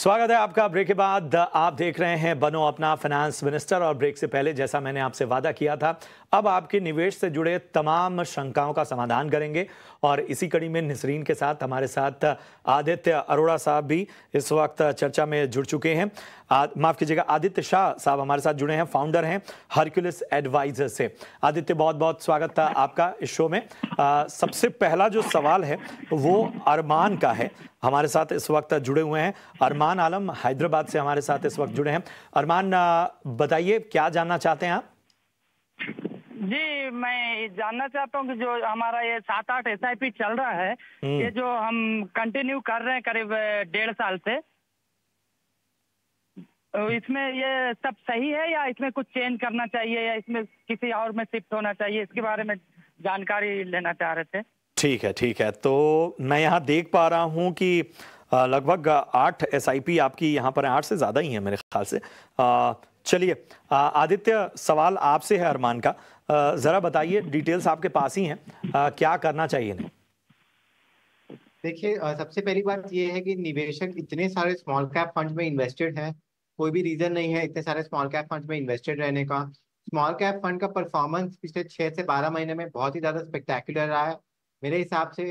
स्वागत है आपका ब्रेक के बाद। आप देख रहे हैं बनो अपना फाइनेंस मिनिस्टर। और ब्रेक से पहले जैसा मैंने आपसे वादा किया था, अब आपके निवेश से जुड़े तमाम शंकाओं का समाधान करेंगे। और इसी कड़ी में निसरीन के साथ हमारे साथ आदित्य अरोड़ा साहब भी इस वक्त चर्चा में जुड़ चुके हैं। माफ कीजिएगा, आदित्य शाह साहब हमारे साथ जुड़े हैं, फाउंडर हैं हरक्यूलिस एडवाइजर से। आदित्य, बहुत बहुत स्वागत था आपका इस शो में। सबसे पहला जो सवाल है वो अरमान का है, हमारे साथ इस वक्त जुड़े हुए हैं। अरमान आलम हैदराबाद से हमारे साथ इस वक्त जुड़े हैं। अरमान, बताइए क्या जानना चाहते हैं आप? जी, मैं जानना चाहता हूँ कि जो हमारा ये 7-8 SIP चल रहा है, ये जो हम कंटिन्यू कर रहे हैं करीब 1.5 साल से, तो इसमें ये सब सही है या इसमें कुछ चेंज करना चाहिए या इसमें किसी और में शिफ्ट होना चाहिए, इसके बारे में जानकारी लेना चाह रहे थे। ठीक है। तो मैं यहाँ देख पा रहा हूँ कि लगभग 8 SIP आपकी यहाँ पर 8 से ज़्यादा ही है मेरे ख्याल से। चलिए आदित्य, सवाल आपसे है अरमान का। ज़रा बताइए, डिटेल्स आपके पास ही हैं, क्या करना चाहिए इन्हें? देखिए, सबसे पहली बात ये है कि निवेशक इतने सारे स्मॉल कैप फंड में इन्वेस्टेड हैं, कोई भी रीजन नहीं है इतने सारे स्मॉल कैप फंड में इन्वेस्टेड रहने का। स्मॉल कैप फंड का परफॉर्मेंस पिछले 6 से 12 महीने में बहुत ही ज्यादा स्पेक्टेकुलर रहा है। मेरे हिसाब से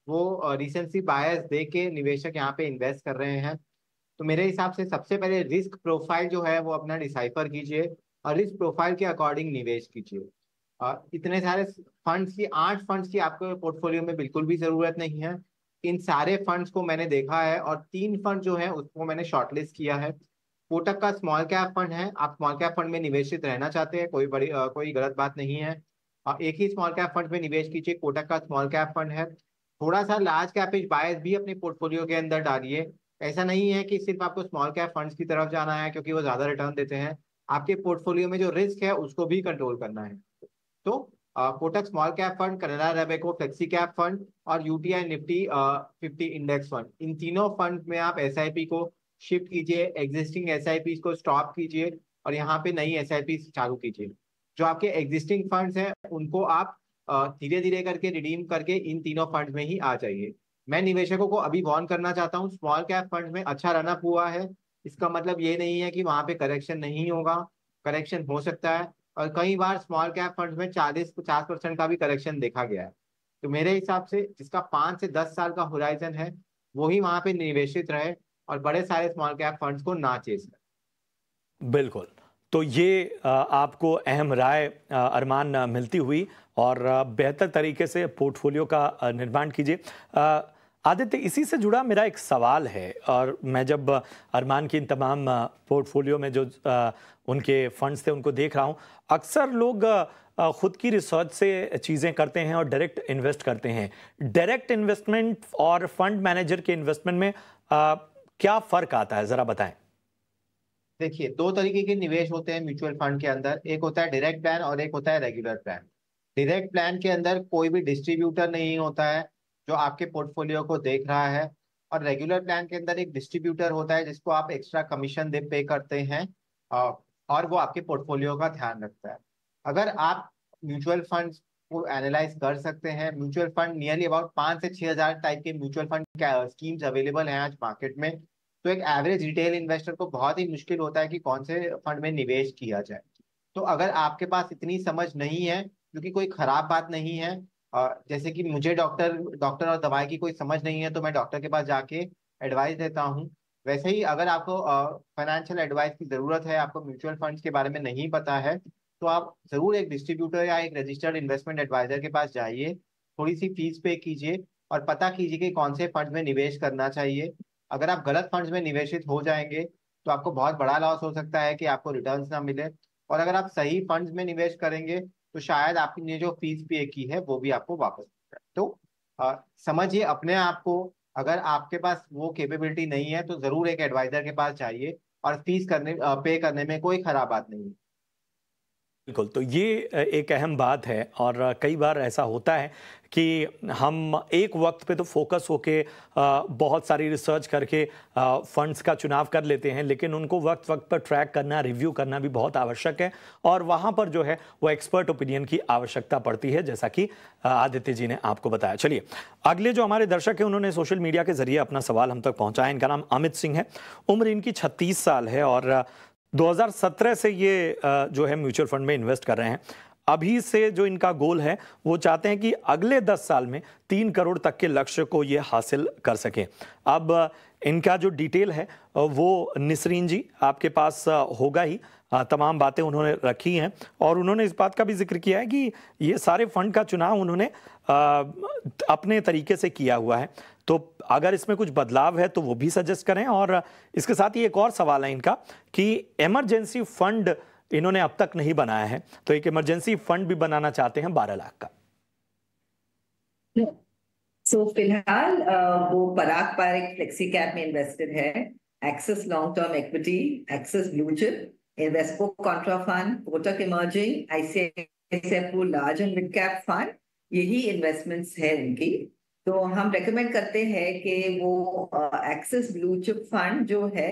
वो रिसेंसी बायर्स देख के निवेशक यहाँ पे इन्वेस्ट कर रहे हैं। तो मेरे हिसाब से सबसे पहले रिस्क प्रोफाइल जो है वो अपना डिसाइफर कीजिए और रिस्क प्रोफाइल के अकॉर्डिंग निवेश कीजिए। इतने सारे फंड्स की 8 फंड्स की आपको पोर्टफोलियो में बिल्कुल भी जरूरत नहीं है। इन सारे फंड्स को मैंने देखा है और 3 फंड जो है उसको मैंने शॉर्टलिस्ट किया है। कोटक का स्मॉल कैप फंड है, आप स्मॉल कैप फंड में निवेशित रहना चाहते हैं, कोई गलत बात नहीं है। एक ही स्मॉल कैप फंड में निवेश कीजिए, कोटक का स्मॉल कैप फंड है। थोड़ा सा लार्ज कैपेज बायर्स भी अपने पोर्टफोलियो के अंदर डालिए। ऐसा नहीं है कि सिर्फ आपको स्मॉल कैप फंड्स की तरफ जाना है क्योंकि वो ज्यादा रिटर्न देते हैं। आपके पोर्टफोलियो में जो रिस्क है उसको भी कंट्रोल करना है। तो Kotak small cap fund, Canara Robeco flexi cap fund और यूटीआई निफ्टी 50 इंडेक्स फंड, इन तीनों फंड में आप SIP को शिफ्ट कीजिए, एग्जिस्टिंग SIP को स्टॉप कीजिए और यहाँ पे नई SIP चालू कीजिए। जो आपके एग्जिस्टिंग फंड्स हैं उनको आप धीरे धीरे करके रिडीम करके इन तीनों फंड में ही आ जाइए। मैं निवेशकों को अभी वार्न करना चाहता हूँ, स्मॉल कैप फंड में अच्छा रनअप हुआ है, इसका मतलब ये नहीं है कि वहां पे करेक्शन नहीं होगा। करेक्शन हो सकता है और कई बार स्मॉल कैप फंड में 40-50% का भी करेक्शन देखा गया है। तो मेरे हिसाब से जिसका 5 से 10 साल का होराइजन है वही वहां पे निवेशित रहे और बड़े सारे स्मॉल कैप फंड्स को ना चेस करें। बिल्कुल। तो ये आपको अहम राय अरमान मिलती हुई, और बेहतर तरीके से पोर्टफोलियो का निर्माण कीजिए। आदित्य, इसी से जुड़ा मेरा एक सवाल है, और मैं जब अरमान की इन तमाम पोर्टफोलियो में जो उनके फंड्स थे उनको देख रहा हूं, अक्सर लोग खुद की रिसर्च से चीज़ें करते हैं और डायरेक्ट इन्वेस्ट करते हैं। डायरेक्ट इन्वेस्टमेंट और फंड मैनेजर के इन्वेस्टमेंट में क्या फ़र्क आता है, ज़रा बताएं। देखिए, 2 तरीके के निवेश होते हैं म्यूचुअल फंड के अंदर, एक होता है डायरेक्ट प्लान और एक होता है रेगुलर प्लान। डायरेक्ट प्लान के अंदर कोई भी डिस्ट्रीब्यूटर नहीं होता है जो आपके पोर्टफोलियो को देख रहा है, और रेगुलर प्लान के अंदर एक डिस्ट्रीब्यूटर होता है जिसको आप एक्स्ट्रा कमीशन दे पे करते हैं और वो आपके पोर्टफोलियो का ध्यान रखता है। अगर आप म्यूचुअल फंड को एनालाइज कर सकते हैं, म्यूचुअल फंड नियरली अबाउट 5 से 6 हजार टाइप के म्यूचुअल फंड स्कीम्स अवेलेबल हैं आज मार्केट में। तो एक एवरेज रिटेल इन्वेस्टर को बहुत ही मुश्किल होता है कि कौन से फंड में निवेश किया जाए। तो अगर आपके पास इतनी समझ नहीं है, जो कि कोई खराब बात नहीं है, जैसे कि मुझे डॉक्टर और दवाई की कोई समझ नहीं है तो मैं डॉक्टर के पास जाके एडवाइस देता हूँ, वैसे ही अगर आपको फाइनेंशियल एडवाइस की जरूरत है, आपको म्यूचुअल फंड्स के बारे में नहीं पता है, तो आप जरूर एक डिस्ट्रीब्यूटर या एक रजिस्टर्ड इन्वेस्टमेंट एडवाइजर के पास जाइए, थोड़ी सी फीस पे कीजिए और पता कीजिए कि कौन से फंड में निवेश करना चाहिए। अगर आप गलत फंड्स में निवेशित हो जाएंगे तो आपको बहुत बड़ा लॉस हो सकता है कि आपको रिटर्न्स ना मिले, और अगर आप सही फंड्स में निवेश करेंगे तो शायद आपने जो फीस पे की है वो भी आपको वापस मिल जाए। तो समझिए अपने आप को, अगर आपके पास वो कैपेबिलिटी नहीं है तो जरूर एक एडवाइजर के पास जाइए और फीस पे करने में कोई खराब बात नहीं है। बिल्कुल, तो ये एक अहम बात है और कई बार ऐसा होता है कि हम एक वक्त पे तो फोकस होके बहुत सारी रिसर्च करके फंड्स का चुनाव कर लेते हैं, लेकिन उनको वक्त वक्त पर ट्रैक करना, रिव्यू करना भी बहुत आवश्यक है और वहाँ पर जो है वो एक्सपर्ट ओपिनियन की आवश्यकता पड़ती है, जैसा कि आदित्य जी ने आपको बताया। चलिए, अगले जो हमारे दर्शक हैं उन्होंने सोशल मीडिया के जरिए अपना सवाल हम तक पहुँचाया। इनका नाम अमित सिंह है, उम्र इनकी 36 साल है और 2017 से ये जो है म्यूचुअल फंड में इन्वेस्ट कर रहे हैं। अभी से जो इनका गोल है वो चाहते हैं कि अगले 10 साल में 3 करोड़ तक के लक्ष्य को ये हासिल कर सकें। अब इनका जो डिटेल है वो निसरीन जी आपके पास होगा ही, तमाम बातें उन्होंने रखी हैं और उन्होंने इस बात का भी जिक्र किया है कि ये सारे फंड का चुनाव उन्होंने अपने तरीके से किया हुआ है, तो अगर इसमें कुछ बदलाव है तो वो भी सजेस्ट करें। और इसके साथ ही एक और सवाल है इनका कि इमरजेंसी फंड इन्होंने अब तक नहीं बनाया है, तो एक इमरजेंसी फंड भी बनाना चाहते हैं 12 लाख का। फिलहाल वो पराग पारिक फ्लेक्सी कैप में इन्वेस्टेड है, Axis long term equity, Axis blue chip, Invesco contra fund, Kotak emerging, ICICI Pru large and mid cap fund, यही इन्वेस्टमेंट्स है उनकी। तो हम रेकमेंड करते हैं कि वो एक्सिस ब्लू चिप फंड जो है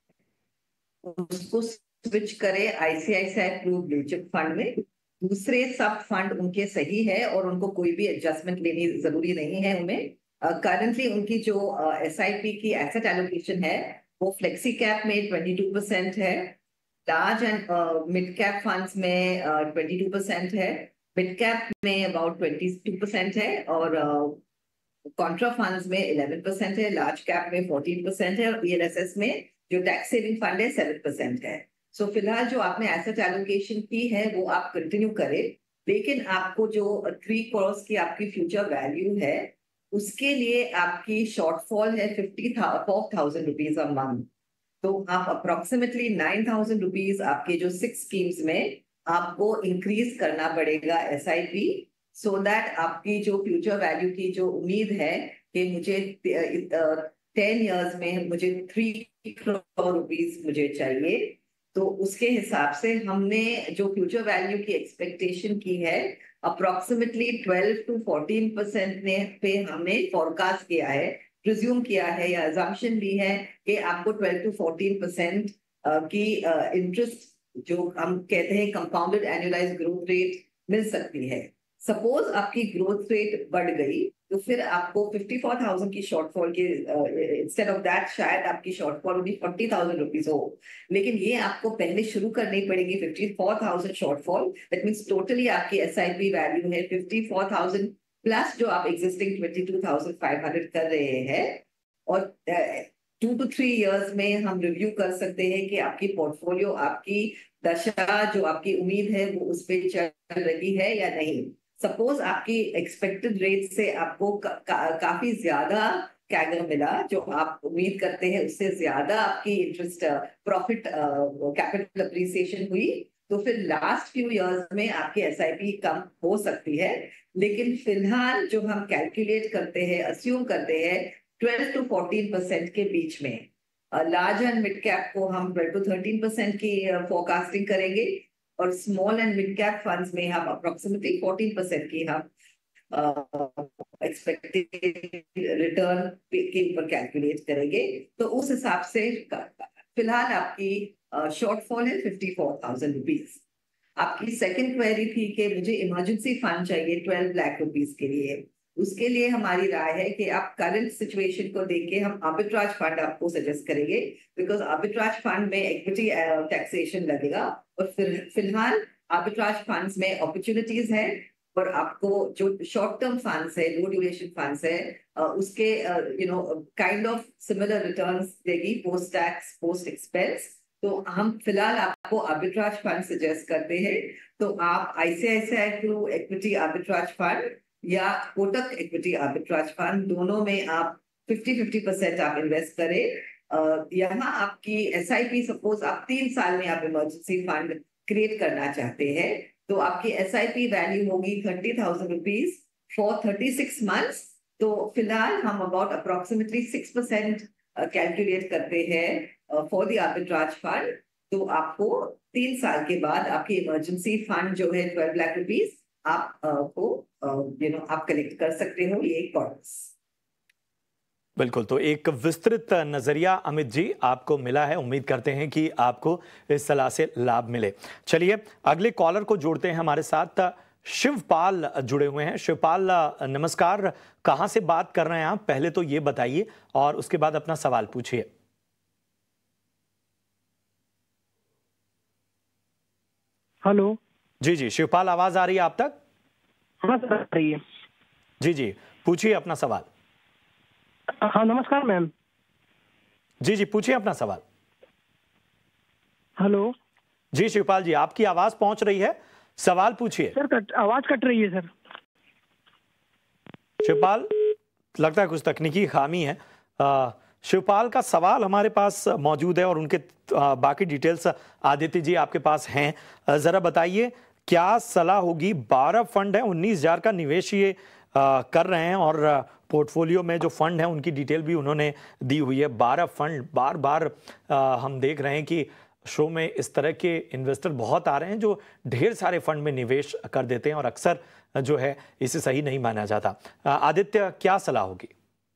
उसको स्विच करे ICICI Pru blue chip fund में। दूसरे सब फंड उनके सही है और उनको कोई भी एडजस्टमेंट लेनी जरूरी नहीं है उनमें। करंटली उनकी जो एसआईपी की एसेट एलोकेशन है वो फ्लेक्सी कैप में 22% है, large and mid cap funds में 22% है, मिड कैप में अबाउट 22% है और कॉन्ट्रा फंड्स में 11% है, लार्ज कैप में 14% है और पीएलएसएस में जो टैक्स सेविंग फंड है 7% है। सो फिलहाल जो आपने एसेट एलोकेशन की है वो आप कंटिन्यू करें, लेकिन आपको जो 3 करोड़ की आपकी फ्यूचर वैल्यू है उसके लिए आपकी शॉर्टफॉल है 4,000 रुपीज अ मंथ। तो आप अप्रोक्सीमेटली 9,000 रुपीज आपके जो 6 स्कीम्स में आपको इंक्रीज करना पड़ेगा एसआईपी, सो दैट आपकी जो फ्यूचर वैल्यू की जो उम्मीद है कि मुझे 10 इयर्स में मुझे 3 करोड़ रुपीज मुझे चाहिए, तो उसके हिसाब से हमने जो फ्यूचर वैल्यू की एक्सपेक्टेशन की है अप्रोक्सीमेटली 12 to 14% ने पे हमने फोरकास्ट किया है, प्रिज्यूम किया है या अजम्पशन ली है कि आपको 12 to 14% की इंटरेस्ट जो हम कहते हैं कंपाउंडेड एनुअलाइज्ड ग्रोथ रेट मिल सकती है। सपोज आपकी ग्रोथ रेट बढ़ गई तो फिर आपको 54,000 की शॉर्टफॉल के इंस्टेड ऑफ दैट शायद आपकी शॉर्टफॉल भी 40,000 रुपीज हो, लेकिन ये आपको पहले शुरू करनी पड़ेगी 54,000 शॉर्टफॉल। दैट मीन्स टोटली आपकी एसआईपी वैल्यू है 54,000 प्लस जो आप एग्जिस्टिंग 22,500 कर रहे हैं, और 2 to 3 इयर्स में हम रिव्यू कर सकते हैं कि आपकी पोर्टफोलियो, आपकी दशा जो आपकी उम्मीद है वो उस पर चल रही है या नहीं। सपोज आपकी एक्सपेक्टेड रेट से आपको काफी ज्यादा कैगर मिला, जो आप उम्मीद करते हैं उससे ज्यादा आपकी इंटरेस्ट प्रॉफिट कैपिटल अप्रिसिएशन हुई, तो फिर लास्ट फ्यू इयर्स में आपकी एसआईपी कम हो सकती है। लेकिन फिलहाल जो हम कैलकुलेट करते हैं, अज्यूम करते हैं 12 to 14% के बीच में। लार्ज एंड मिड कैप को हम 12 to 13% की फोरकास्टिंग करेंगे और small and mid cap funds में हम अप्रोक्सीमेटली 14% की हम एक्सपेक्टेड रिटर्न के ऊपर कैलकुलेट करेंगे। तो उस हिसाब से फिलहाल आपकी शॉर्टफॉल है 54,000 रुपीज। आपकी सेकंड क्वेरी थी कि मुझे इमरजेंसी फंड चाहिए 12 लाख रुपीज के लिए। उसके लिए हमारी राय है कि आप करंट सिचुएशन को देख के हम आर्बिट्राज फंड आपको सजेस्ट करेंगे, बिकॉज आर्बिट्राज फंड में इक्विटी टैक्सेशन लगेगा और फिलहाल आर्बिट्राज फंड्स में अपॉर्चुनिटीज है, और आपको जो शॉर्ट टर्म फंड्स है, लो ड्यूरेशन फंड्स है, उसके काइंड ऑफ सिमिलर रिटर्न्स देगी पोस्ट टैक्स पोस्ट एक्सपेंस। तो हम फिलहाल आपको आर्बिट्राज फंड सजेस्ट करते हैं। तो आप ICICI Pru equity arbitrage fund या कोटक इक्विटी आर्बिट्राज फंड, दोनों में आप 50-50% आप इन्वेस्ट करें। यहाँ आपकी एसआईपी, सपोज आप 3 साल में आप इमरजेंसी फंड क्रिएट करना चाहते हैं, तो आपकी एसआईपी वैल्यू होगी 30,000 रुपीज फॉर 36 मंथ्स। तो फिलहाल हम अबाउट अप्रोक्सीमेटली 6% कैलकुलेट करते हैं फॉर द आर्बिट्राज फंड। तो आपको 3 साल के बाद आपकी इमरजेंसी फंड जो है 12 लाख रुपीस आप आप कलेक्ट कर सकते हो ये कॉर्पस। बिल्कुल, तो एक विस्तृत नजरिया अमित जी आपको मिला है। उम्मीद करते हैं कि आपको इस सलाह से लाभ मिले। चलिए अगले कॉलर को जोड़ते हैं हमारे साथ। शिवपाल जुड़े हुए हैं। शिवपाल नमस्कार, कहां से बात कर रहे हैं आप, पहले तो ये बताइए और उसके बाद अपना सवाल पूछिए। हेलो। जी जी शिवपाल, आवाज आ रही है आप तक? हाँ सर, आ रही है। जी जी पूछिए अपना सवाल। हाँ नमस्कार मैम। जी जी पूछिए अपना सवाल। हेलो। जी शिवपाल जी, आपकी आवाज पहुंच रही है, सवाल पूछिए। सर आवाज कट रही है सर। शिवपाल, लगता है कुछ तकनीकी खामी है। शिवपाल का सवाल हमारे पास मौजूद है और उनके बाकी डिटेल्स आदित्य जी आपके पास हैं। जरा बताइए क्या सलाह होगी। 12 फंड है, 19,000 का निवेश ये कर रहे हैं और पोर्टफोलियो में जो फंड है उनकी डिटेल भी उन्होंने दी हुई है। 12 फंड, बार बार हम देख रहे हैं कि शो में इस तरह के इन्वेस्टर बहुत आ रहे हैं जो ढेर सारे फंड में निवेश कर देते हैं और अक्सर जो है इसे सही नहीं माना जाता। आदित्य, क्या सलाह होगी?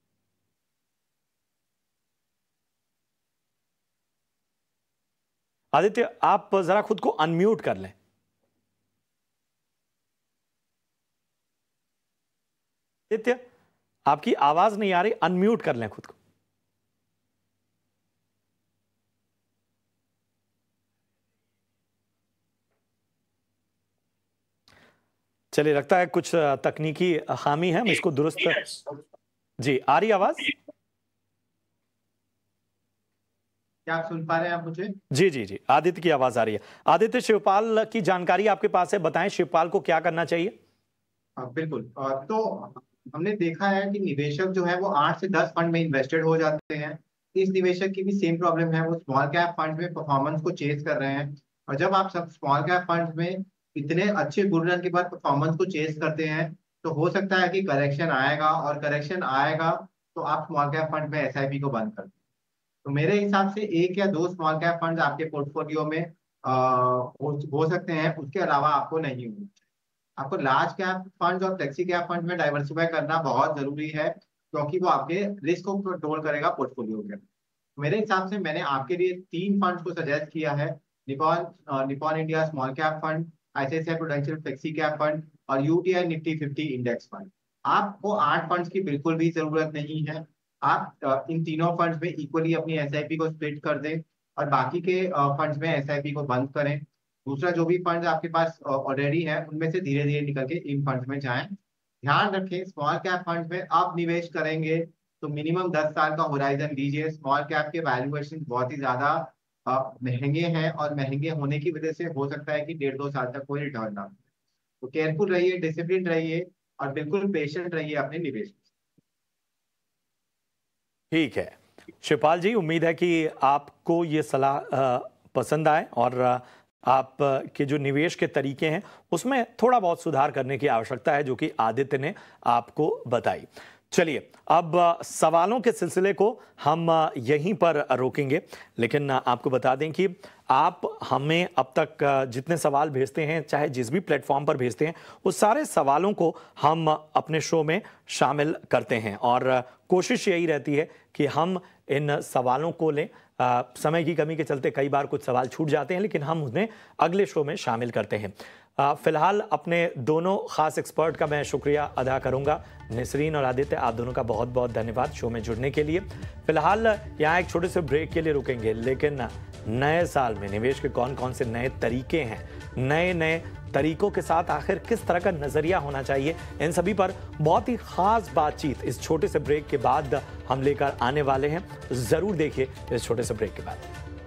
आदित्य, आप जरा खुद को अनम्यूट कर लें। आदित्य, आपकी आवाज नहीं आ रही, अनम्यूट कर लें खुद को। चलिए, लगता है कुछ तकनीकी खामी है, हम इसको दुरुस्त। जी, आ रही आवाज? क्या आप सुन पा रहे हैं आप मुझे? जी जी जी, आदित्य की आवाज आ रही है। आदित्य, शिवपाल की जानकारी आपके पास है, बताएं शिवपाल को क्या करना चाहिए। बिल्कुल। तो हमने देखा है कि निवेशक जो है वो 8 से 10 फंड में इन्वेस्टेड हो जाते हैं। इस निवेशक की भी सेम प्रॉब्लम है, वो स्मॉल कैप फंड में परफॉर्मेंस को चेस कर रहे हैं। और जब आप सब स्मॉल कैप फंड में इतने अच्छे गुड रन के बाद परफॉर्मेंस को चेस करते हैं तो हो सकता है कि करेक्शन आएगा, और करेक्शन आएगा तो आप स्मॉल कैप फंड में एसआईपी को बंद कर दें। तो मेरे हिसाब से 1 या 2 स्मॉल कैप फंड आपके पोर्टफोलियो में हो सकते हैं, उसके अलावा आपको नहीं होना। आपको लार्ज कैप फंड और फ्लेक्सी कैप फंड में डाइवर्सिफाई करना बहुत जरूरी है, क्योंकि वो आपके रिस्क को कंट्रोल करेगा पोर्टफोलियो के। मेरे हिसाब से मैंने आपके लिए 3 फंड को सजेस्ट किया है। Nippon India small cap fund, ICICI Prudential flexi cap fund और यूटीआई निफ्टी 50 इंडेक्स फंड। आपको 8 फंड्स की बिल्कुल भी जरूरत नहीं है। आप इन तीनों फंड्स में इक्वली अपनी एसआईपी को स्प्लिट कर दें और बाकी के फंड्स में एसआईपी को बंद करें। दूसरा, जो भी फंड आपके पास ऑलरेडी है उनमें से धीरे धीरे निकल के इन फंड्स में जाएं। ध्यान रखें, स्मॉल कैप फंड में आप निवेश करेंगे तो मिनिमम 10 साल का होराइजन लीजिए। स्मॉल कैप के वैल्यूएशन बहुत ही ज्यादा महंगे हैं और महंगे होने की वजह से हो सकता है कि 1.5-2 साल तक कोई रिटर्न ना हो। तो केयरफुल रहिए, डिसिप्लिन रहिए और बिल्कुल पेशेंट रहिए अपने निवेश में। ठीक है शिवपाल जी, उम्मीद है कि आपको ये सलाह पसंद आए और आप के जो निवेश के तरीके हैं उसमें थोड़ा बहुत सुधार करने की आवश्यकता है, जो कि आदित्य ने आपको बताई। चलिए अब सवालों के सिलसिले को हम यहीं पर रोकेंगे, लेकिन आपको बता दें कि आप हमें अब तक जितने सवाल भेजते हैं, चाहे जिस भी प्लेटफॉर्म पर भेजते हैं, उस सारे सवालों को हम अपने शो में शामिल करते हैं और कोशिश यही रहती है कि हम इन सवालों को लें। समय की कमी के चलते कई बार कुछ सवाल छूट जाते हैं, लेकिन हम उन्हें अगले शो में शामिल करते हैं। फिलहाल अपने दोनों खास एक्सपर्ट का मैं शुक्रिया अदा करूंगा। निसरीन और आदित्य, आप दोनों का बहुत बहुत धन्यवाद शो में जुड़ने के लिए। फिलहाल यहाँ एक छोटे से ब्रेक के लिए रुकेंगे, लेकिन नए साल में निवेश के कौन कौन से नए तरीके हैं, नए नए तरीकों के साथ आखिर किस तरह का नजरिया होना चाहिए, इन सभी पर बहुत ही खास बातचीत इस छोटे से ब्रेक के बाद हम लेकर आने वाले हैं। जरूर देखिए इस छोटे से ब्रेक के बाद।